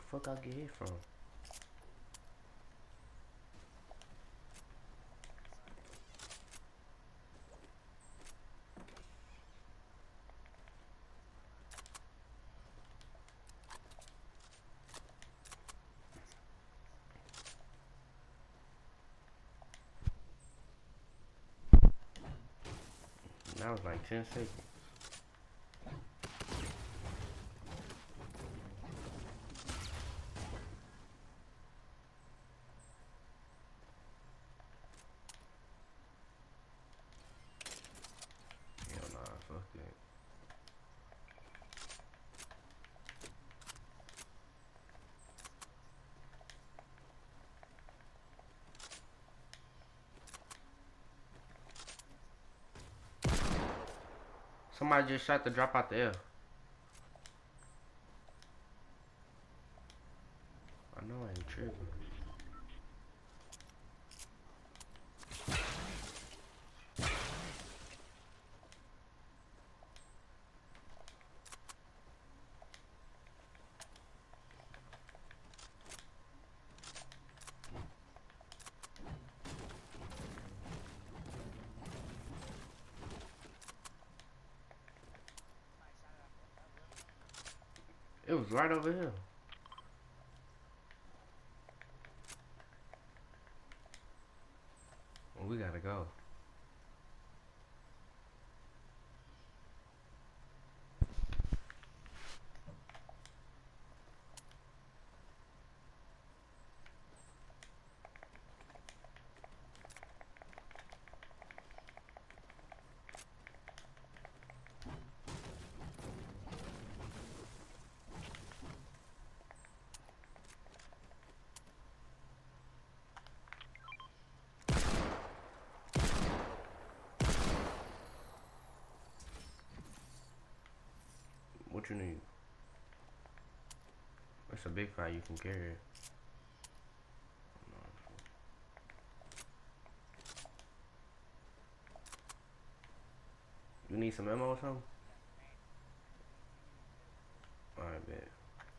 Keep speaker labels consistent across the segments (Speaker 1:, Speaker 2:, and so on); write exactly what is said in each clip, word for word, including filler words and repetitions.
Speaker 1: fuck I get hit from? That was like ten seconds. Hell nah, fuck it. Somebody just shot the drop out the air. I know I ain't tripping. It was right over here. Well, we gotta go. What you need? It's a big fire, you can carry it. You need some ammo or something? Alright, bet.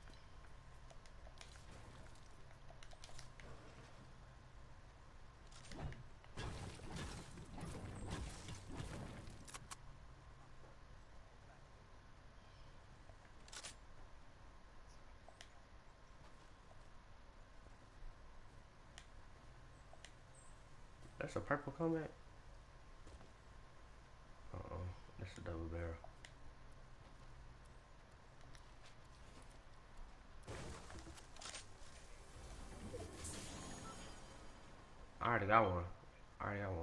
Speaker 1: That's a purple combat? Uh-oh. That's a double barrel. I already got one. I already got one.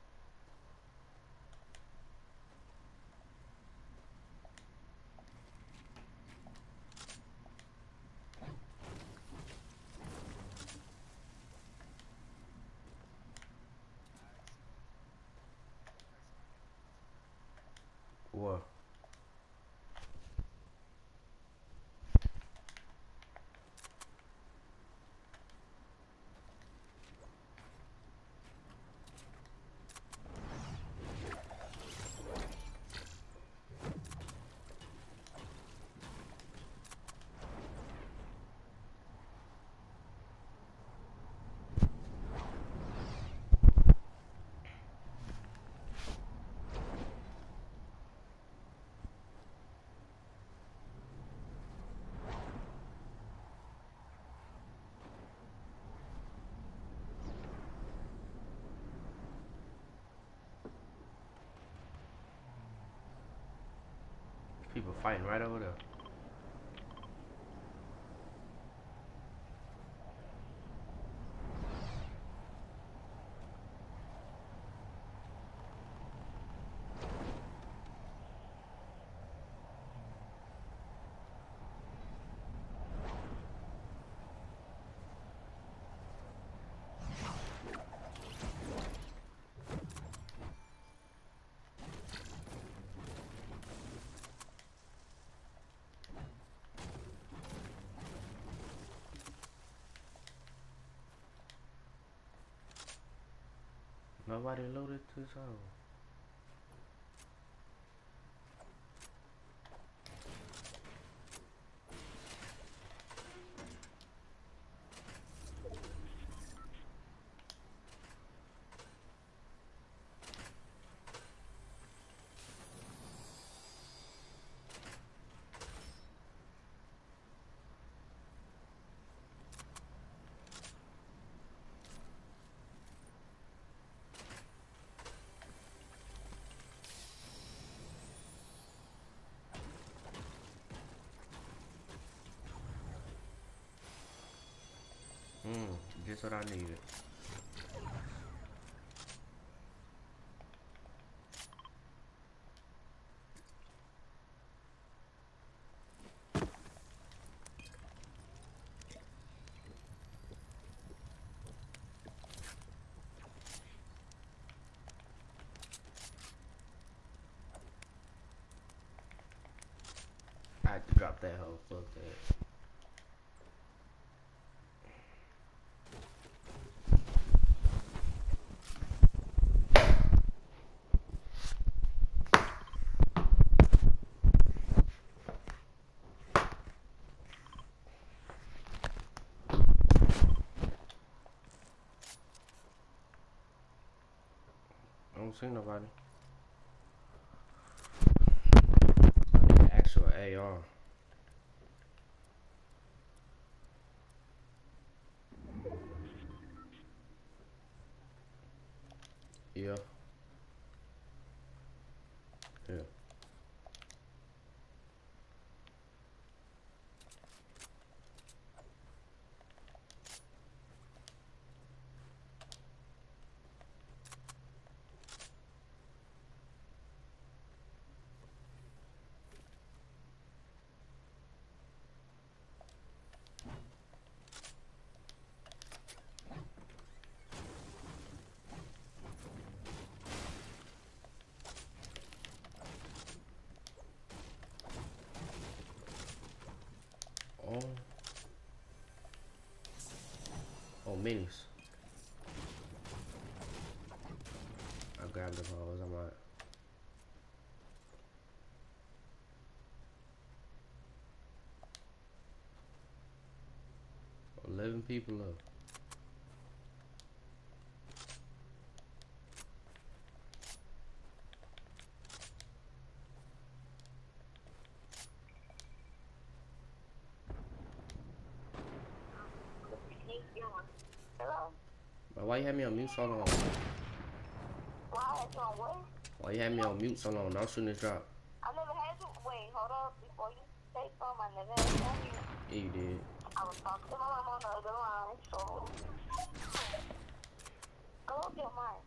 Speaker 1: What? People fighting right over there. Nobody loaded this out. just what I needed. I had to drop that hoe. Fuck that. I don't see nobody. Actual A R. Yeah. Yeah. Oh. Oh, minis. I grabbed the balls. I'm like, eleven people up.
Speaker 2: Hello?
Speaker 1: But why you have me on mute so long?
Speaker 2: Why is on what?
Speaker 1: Why you have me on mute so long? Don't shoot this drop.
Speaker 2: I never had you. Wait, hold up. Before you say something, I never had you on you.
Speaker 1: Yeah, you did.
Speaker 2: I was talking to my mom on the other line, so. Go up your mic.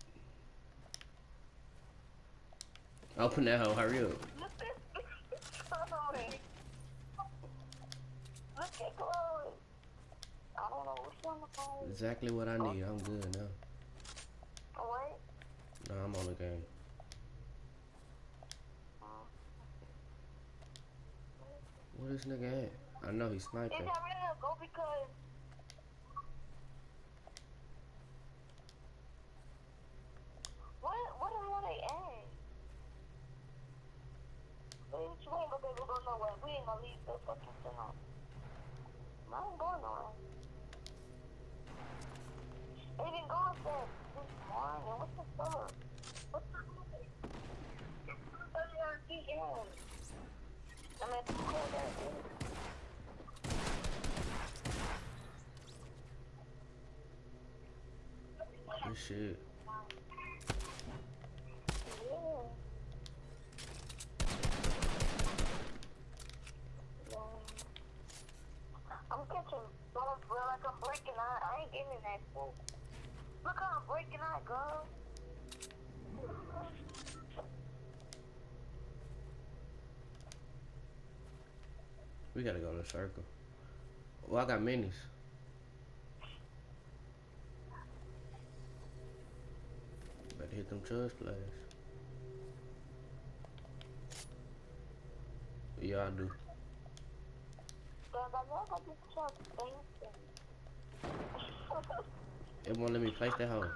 Speaker 1: Open that hoe. Hurry up.
Speaker 2: Look at Chloe. Look at Chloe. I don't know what's on the phone.
Speaker 1: Exactly what I need. I'm good now.
Speaker 2: Wait.
Speaker 1: Nah, I'm on the game. Where this nigga at? I know he's
Speaker 2: Is
Speaker 1: sniping.
Speaker 2: that real? Go because. What? What the hell they at? Bitch, we ain't gonna be able to go nowhere. We ain't gonna leave this fucking tonight. I ain't going nowhere. They didn't go upstairs this morning. What the fuck? What the fuck? What the fuck? I mean, it's cold out here.
Speaker 1: Good shit.
Speaker 2: Yeah. I'm catching bugs, bro, like I'm breaking out. I ain't getting that food. Look how I'm breaking out, girl.
Speaker 1: We gotta go to the circle. Well, I got minis. Better hit them church plays. Yeah, I do.
Speaker 2: Girl, I know I just start thinking.
Speaker 1: It won't let me place that hoe.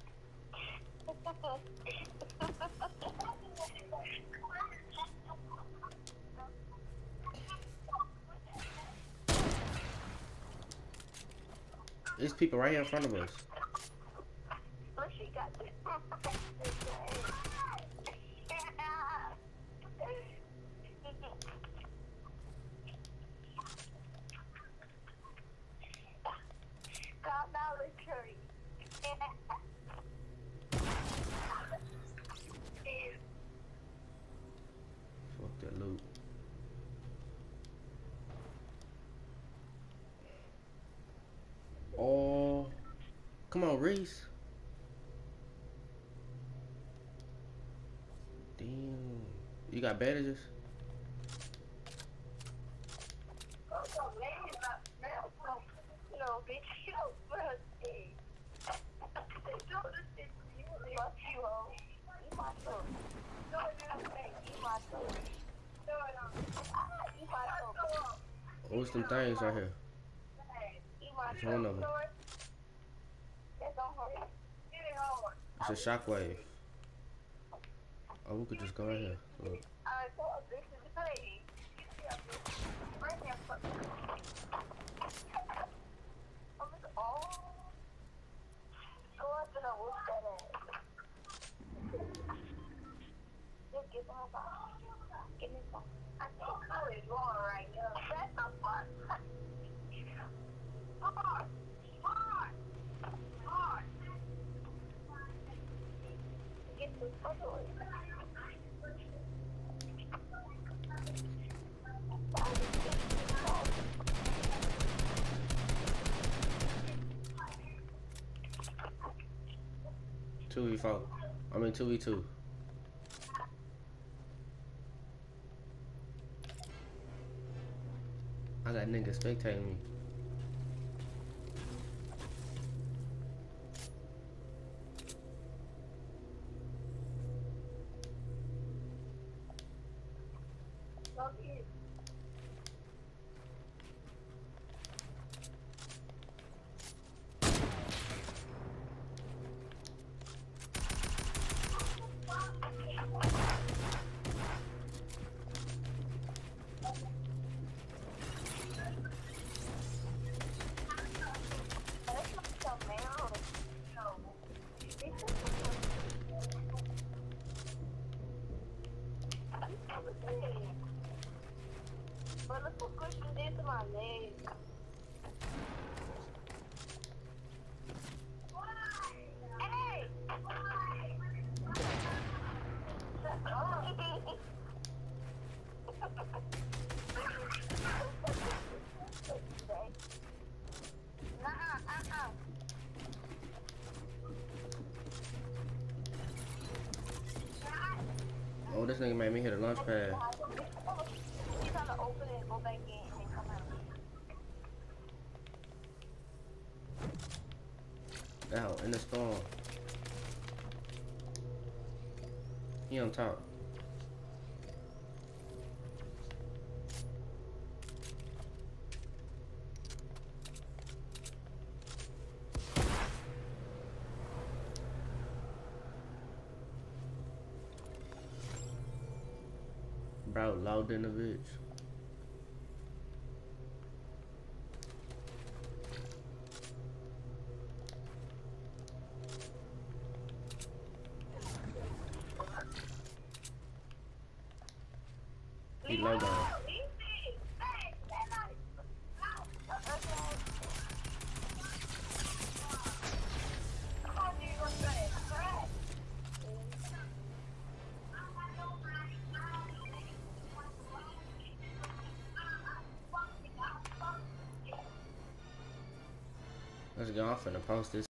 Speaker 1: There's people right here in front of us.
Speaker 2: Look, she got this. Calm down, little curry.
Speaker 1: Fuck that loot. Oh. Come on, Reese. Damn. You got bandages?
Speaker 2: No, bitch, you don't trust me. They do this shit to you. They want you, ho. Eat my soul. No, eat my soul. No, no. Eat my soul.
Speaker 1: What's them things right here?
Speaker 2: Eat my
Speaker 1: It's
Speaker 2: soul.
Speaker 1: one of them.
Speaker 2: That's on her. Get it hard.
Speaker 1: It's a shockwave. Oh, we could just go right here. Look.
Speaker 2: I thought this is the lady. You see up there. Right there. Oh, look. Oh. Go up and I'll whoop that ass. Just get my box. Give me some. I think color is wrong right now. That's not fun. Hard. Hard. Hard. Get the fuck away.
Speaker 1: two v four. I mean two v two. I got niggas spectating me.
Speaker 2: Love you. But look what Christian did to my leg. Hey!
Speaker 1: Oh, this nigga made me hit a launch pad.
Speaker 2: He's trying to open it, go back in, and then come out.
Speaker 1: Out in the storm. He on top. Bro, loud in the bitch. He low down. Let's go. I'm finna post this.